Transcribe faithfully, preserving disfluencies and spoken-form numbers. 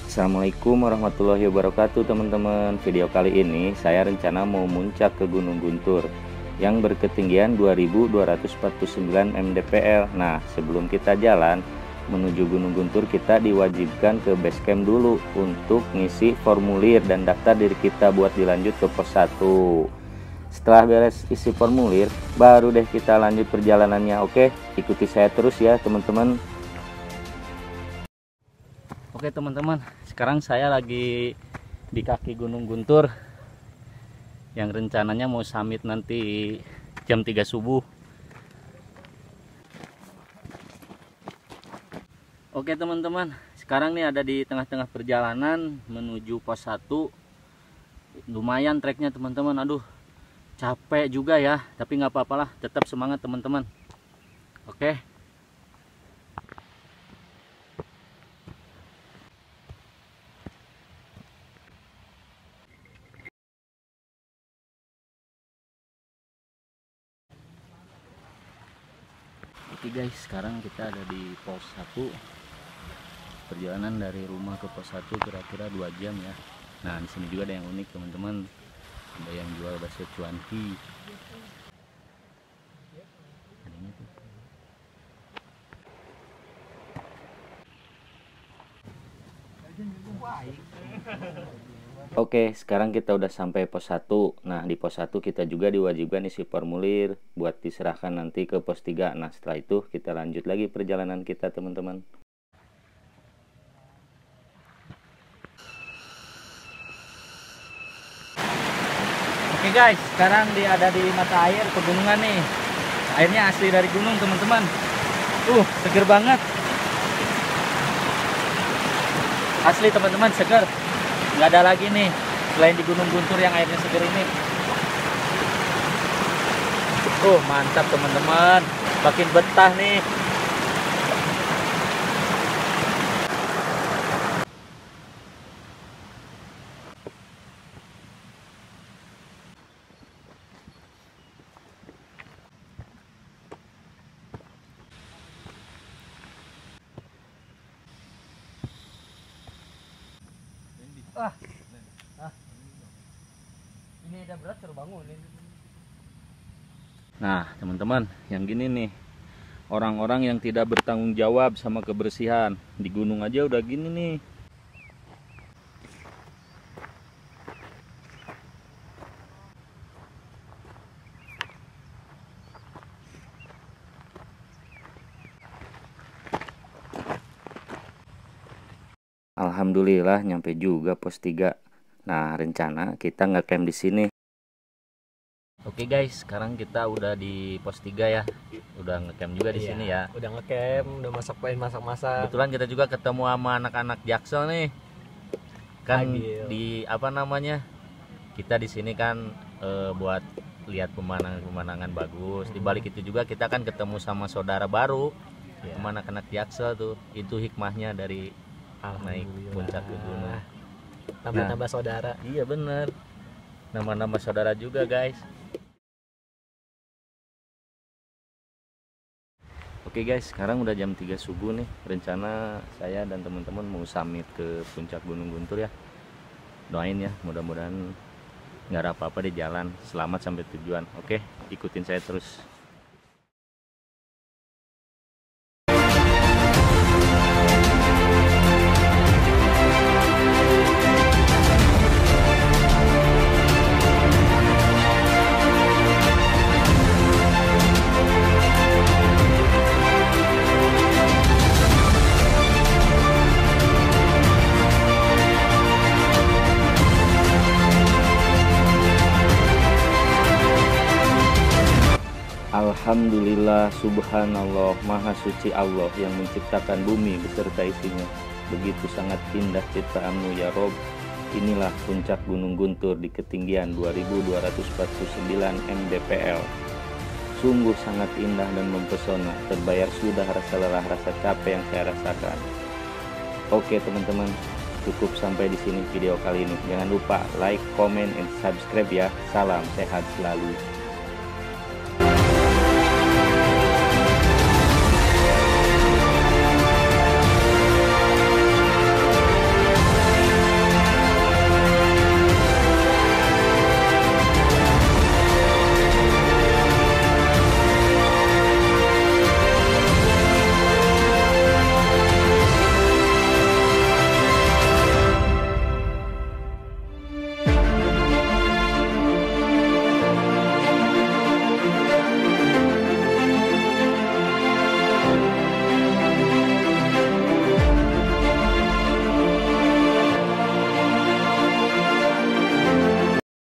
Assalamualaikum warahmatullahi wabarakatuh teman-teman. Video kali ini saya rencana mau muncak ke Gunung Guntur yang berketinggian dua ribu dua ratus empat puluh sembilan mdpl. Nah, sebelum kita jalan menuju Gunung Guntur, kita diwajibkan ke base camp dulu untuk ngisi formulir dan daftar diri kita buat dilanjut ke pos satu. Setelah beres isi formulir, baru deh kita lanjut perjalanannya. Oke, ikuti saya terus ya teman-teman. Oke teman-teman, sekarang saya lagi di kaki Gunung Guntur yang rencananya mau summit nanti jam tiga subuh. Oke teman-teman, sekarang nih ada di tengah-tengah perjalanan menuju pos satu. Lumayan treknya teman-teman, aduh capek juga ya, tapi nggak apa-apalah, tetap semangat teman-teman. Oke. Oke guys, sekarang kita ada di pos satu. Perjalanan dari rumah ke pos satu kira-kira dua jam ya. Nah, di sini juga ada yang unik teman-teman. Ada yang jual bakso cuanki. Adanya tuh. Oke, sekarang kita udah sampai pos satu. Nah, di pos satu kita juga diwajibkan isi formulir buat diserahkan nanti ke pos tiga. Nah, setelah itu kita lanjut lagi perjalanan kita, teman-teman. Oke guys, sekarang dia ada di mata air pegunungan nih. Airnya asli dari gunung, teman-teman. Uh, seger banget. Asli teman-teman, seger. Nggak ada lagi nih selain di Gunung Guntur yang airnya seger ini. Uh, mantap teman-teman, makin betah nih. Ah, ah. Ini ada berat suruh bangunin. Nah teman-teman, yang gini nih, orang-orang yang tidak bertanggung jawab sama kebersihan di gunung aja udah gini nih. Alhamdulillah nyampe juga pos tiga. Nah, rencana kita ngecamp di sini. Oke guys, sekarang kita udah di pos tiga ya. Udah ngecamp juga di iya, sini ya. Udah ngecamp, udah masak-masak masak-masak. Kebetulan kita juga ketemu sama anak-anak Jaksel nih. Kan Agil. Di apa namanya? Kita di sini kan e, buat lihat pemandangan-pemandangan bagus. Di balik itu juga kita kan ketemu sama saudara baru. Yeah. Sama anak-anak Jaksel tuh. Itu hikmahnya dari naik puncak ke gunung. Nambah-nambah nah, saudara. Iya bener, nambah-nambah saudara juga guys. Oke guys, sekarang udah jam tiga subuh nih. Rencana saya dan teman-teman mau summit ke puncak Gunung Guntur ya. Doain ya, mudah-mudahan nggak ada apa-apa di jalan. Selamat sampai tujuan. Oke, ikutin saya terus. Alhamdulillah, subhanallah, maha suci Allah yang menciptakan bumi beserta isinya. Begitu sangat indah ciptaanmu ya Rob. Inilah puncak Gunung Guntur di ketinggian dua ribu dua ratus empat puluh sembilan mdpl. Sungguh sangat indah dan mempesona. Terbayar sudah rasa lelah, rasa capek yang saya rasakan. Oke teman-teman, cukup sampai di sini video kali ini. Jangan lupa like, comment, and subscribe ya. Salam sehat selalu.